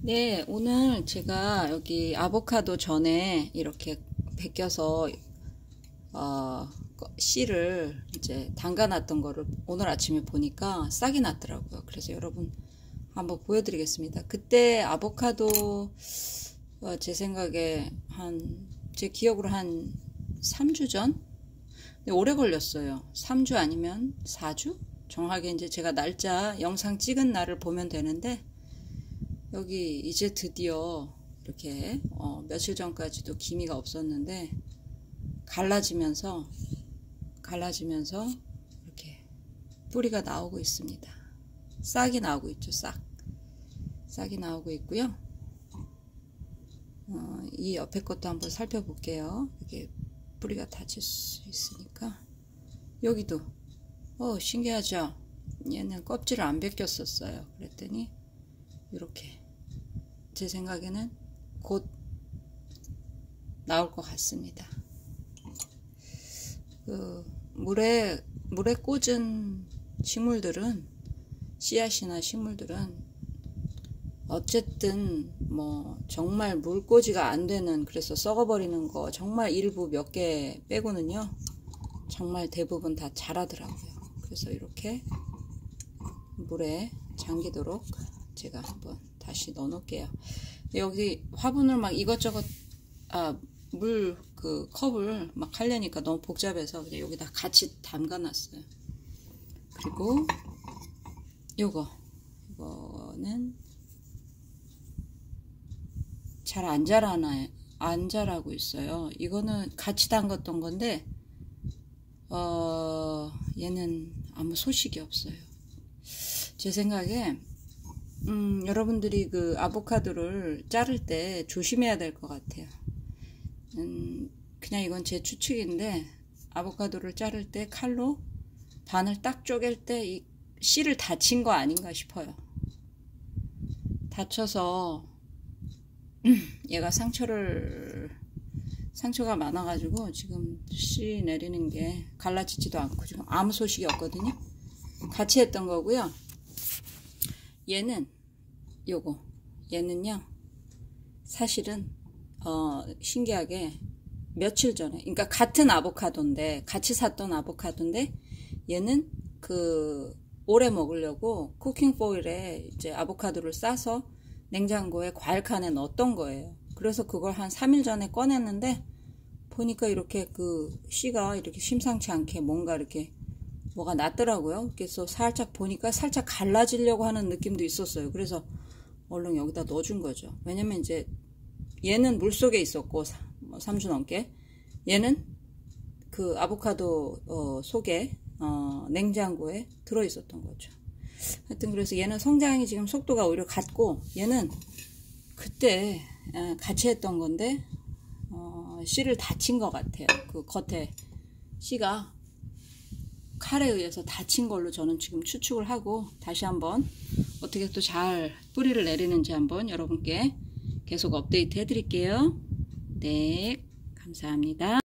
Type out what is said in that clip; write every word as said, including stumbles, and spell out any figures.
네, 오늘 제가 여기 아보카도 전에 이렇게 벗겨서 어, 씨를 이제 담가놨던 거를 오늘 아침에 보니까 싹이 났더라고요. 그래서 여러분 한번 보여드리겠습니다. 그때 아보카도 어, 제 생각에 한 제 기억으로 한 삼 주 전? 근데 오래 걸렸어요. 삼 주 아니면 사 주? 정확하게 이제 제가 날짜 영상 찍은 날을 보면 되는데 여기 이제 드디어 이렇게 어, 며칠 전까지도 기미가 없었는데 갈라지면서 갈라지면서 이렇게 뿌리가 나오고 있습니다. 싹이 나오고 있죠. 싹 싹이 나오고 있고요. 어, 이 옆에 것도 한번 살펴볼게요. 이게 뿌리가 닫힐 수 있으니까 여기도 어 신기하죠. 얘는 껍질을 안 벗겼었어요. 그랬더니 이렇게 제 생각에는 곧 나올 것 같습니다. 그 물에 물에 꽂은 식물들은 씨앗이나 식물들은 어쨌든 뭐 정말 물꽂이가 안 되는, 그래서 썩어버리는 거 정말 일부 몇 개 빼고는요 정말 대부분 다 자라더라고요. 그래서 이렇게 물에 잠기도록 제가 한번 다시 넣어 놓을게요. 여기 화분을 막 이것저것 아, 물 그 컵을 막 하려니까 너무 복잡해서 그냥 여기다 같이 담가 놨어요. 그리고 요거 이거는 잘 안 자라나요. 안 자라고 있어요. 이거는 같이 담갔던 건데 어 얘는 아무 소식이 없어요. 제 생각에 음, 여러분들이 그 아보카도를 자를 때 조심해야 될 것 같아요. 음, 그냥 이건 제 추측인데 아보카도를 자를 때 칼로 반을 딱 쪼갤 때 이 씨를 다친 거 아닌가 싶어요. 다쳐서 얘가 상처를 상처가 많아가지고 지금 씨 내리는 게 갈라지지도 않고 지금 아무 소식이 없거든요. 같이 했던 거고요. 얘는 요거 얘는요 사실은 어 신기하게 며칠 전에, 그러니까 같은 아보카도인데 같이 샀던 아보카도인데 얘는 그 오래 먹으려고 쿠킹 포일에 이제 아보카도를 싸서 냉장고에 과일칸에 넣었던 거예요. 그래서 그걸 한 삼 일 전에 꺼냈는데 보니까 이렇게 그 씨가 이렇게 심상치 않게 뭔가 이렇게 뭐가 났더라고요. 그래서 살짝 보니까 살짝 갈라지려고 하는 느낌도 있었어요. 그래서 얼른 여기다 넣어준 거죠. 왜냐면 이제 얘는 물속에 있었고 삼 주 넘게, 얘는 그 아보카도 어, 속에 어, 냉장고에 들어 있었던 거죠. 하여튼 그래서 얘는 성장이 지금 속도가 오히려 같고 얘는 그때 같이 했던 건데 어, 씨를 다친 것 같아요. 그 겉에 씨가 칼에 의해서 다친 걸로 저는 지금 추측을 하고 다시 한번 어떻게 또 잘 뿌리를 내리는지 한번 여러분께 계속 업데이트 해 드릴게요. 네, 감사합니다.